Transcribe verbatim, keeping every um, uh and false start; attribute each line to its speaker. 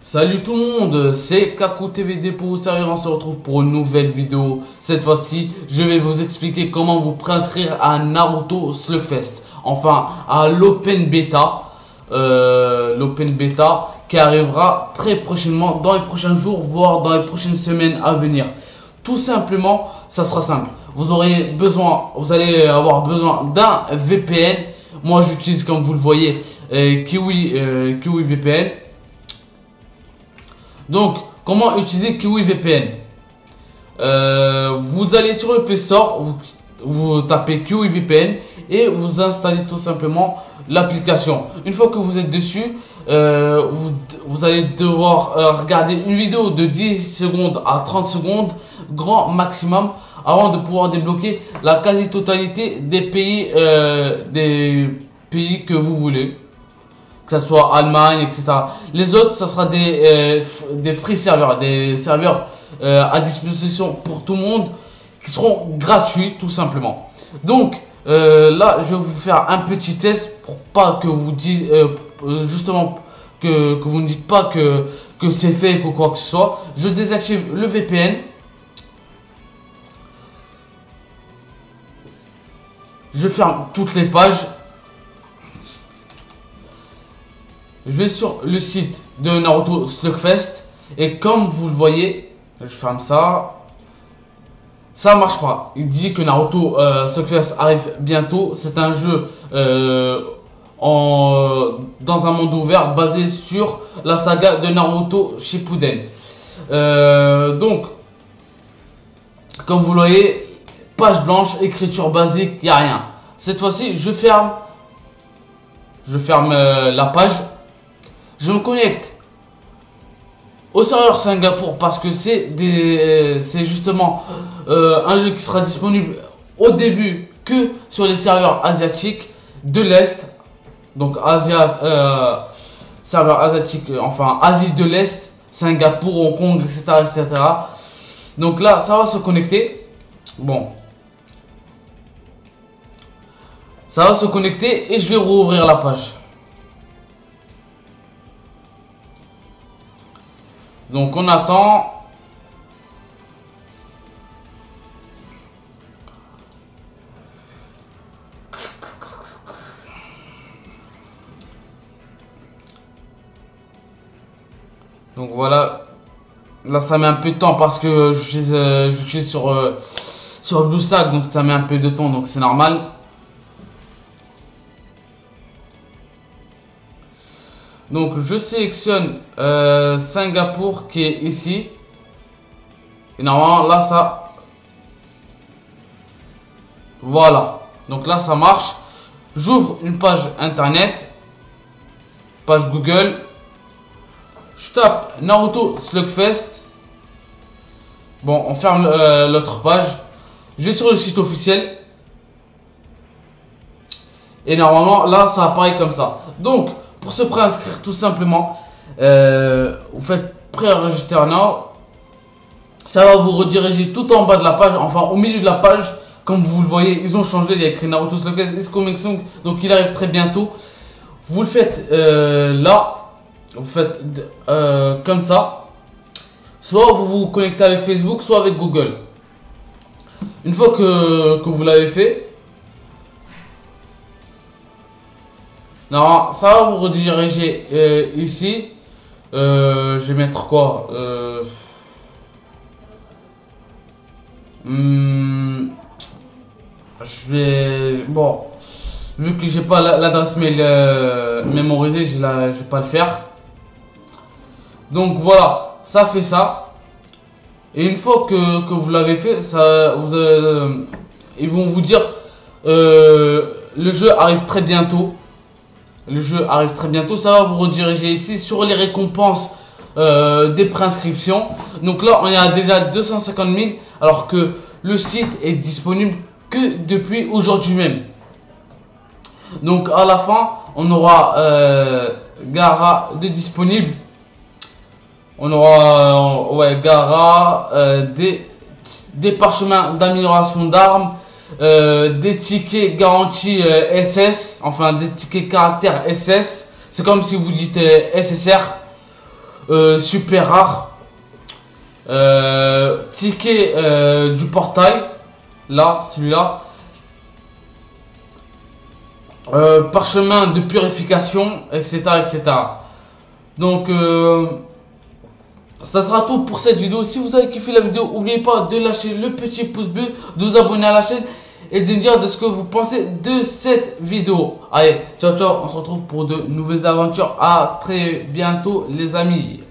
Speaker 1: Salut tout le monde, c'est Kaku T V D pour vous servir. On se retrouve pour une nouvelle vidéo. Cette fois-ci, je vais vous expliquer comment vous préinscrire à Naruto Slugfest. Enfin, à l'Open Beta. Euh, L'Open Beta qui arrivera très prochainement, dans les prochains jours, voire dans les prochaines semaines à venir. Tout simplement, ça sera simple. Vous aurez besoin, vous allez avoir besoin d'un V P N. Moi, j'utilise, comme vous le voyez, euh, Kiwi, euh, Kiwi V P N. Donc, comment utiliser Kiwi V P N? euh, Vous allez sur le Play Store, vous, vous tapez Kiwi V P N et vous installez tout simplement l'application. Une fois que vous êtes dessus, euh, vous, vous allez devoir euh, regarder une vidéo de dix secondes à trente secondes, grand maximum, avant de pouvoir débloquer la quasi-totalité des pays, euh, des pays que vous voulez. Que ce soit Allemagne, et cetera. Les autres, ça sera des, euh, des free serveurs, des serveurs euh, à disposition pour tout le monde, qui seront gratuits tout simplement. Donc euh, là, je vais vous faire un petit test pour pas que vous dites, euh, justement, que, que vous ne dites pas que, que c'est fake ou quoi que ce soit. Je désactive le V P N. Je ferme toutes les pages. Je vais sur le site de Naruto Slugfest et comme vous le voyez, je ferme ça, ça marche pas. Il dit que Naruto euh, Slugfest arrive bientôt. C'est un jeu euh, en, dans un monde ouvert basé sur la saga de Naruto Shippuden. Euh, donc, comme vous le voyez, page blanche, écriture basique, il n'y a rien. Cette fois-ci, je ferme, je ferme euh, la page. Je me connecte au serveur Singapour parce que c'est des, c'est justement euh, un jeu qui sera disponible au début que sur les serveurs asiatiques de l'Est. Donc Asia, euh, serveur asiatique, enfin Asie de l'Est, Singapour, Hong Kong, et cetera, et cetera. Donc là, ça va se connecter. Bon, ça va se connecter et je vais rouvrir la page. Donc on attend. Donc voilà. Là ça met un peu de temps parce que je suis, euh, je suis sur, euh, sur BlueStack, donc ça met un peu de temps, donc c'est normal. Donc je sélectionne euh, Singapour qui est ici. Et normalement là ça. Voilà. Donc là ça marche. J'ouvre une page internet. Page Google. Je tape Naruto Slugfest. Bon, on ferme euh, l'autre page. Je vais sur le site officiel. Et normalement là ça apparaît comme ça. Donc pour se préinscrire tout simplement, euh, vous faites pré-register now. Ça va vous rediriger tout en bas de la page, enfin au milieu de la page. Comme vous le voyez, ils ont changé, il y a écrit Naruto Slugfest is coming soon, donc il arrive très bientôt. Vous le faites euh, là, vous faites euh, comme ça. Soit vous vous connectez avec Facebook, soit avec Google. Une fois que, que vous l'avez fait, non, ça va vous rediriger euh, ici. Euh, je vais mettre quoi euh, hmm, Je vais... Bon, vu que j'ai pas l'adresse mail euh, mémorisée, je, la, je vais pas le faire. Donc voilà, ça fait ça. Et une fois que, que vous l'avez fait, ça, vous, euh, ils vont vous dire euh, le jeu arrive très bientôt. Le jeu arrive très bientôt. Ça va vous rediriger ici sur les récompenses euh, des préinscriptions. Donc là, on est à déjà deux cent cinquante mille. Alors que le site est disponible que depuis aujourd'hui même. Donc à la fin, on aura euh, Gaara de disponible. On aura euh, ouais, Gaara, euh, des, des parchemins d'amélioration d'armes. Euh, des tickets garantis euh, S S, enfin des tickets caractères S S, c'est comme si vous dites euh, S S R, euh, super rare. Euh, ticket euh, du portail. Là, celui-là. Euh, parchemin de purification, et cetera, et cetera. Donc, euh, ça sera tout pour cette vidéo. Si vous avez kiffé la vidéo, n'oubliez pas de lâcher le petit pouce bleu, de vous abonner à la chaîne et de me dire de ce que vous pensez de cette vidéo. Allez, ciao ciao, on se retrouve pour de nouvelles aventures. À très bientôt les amis.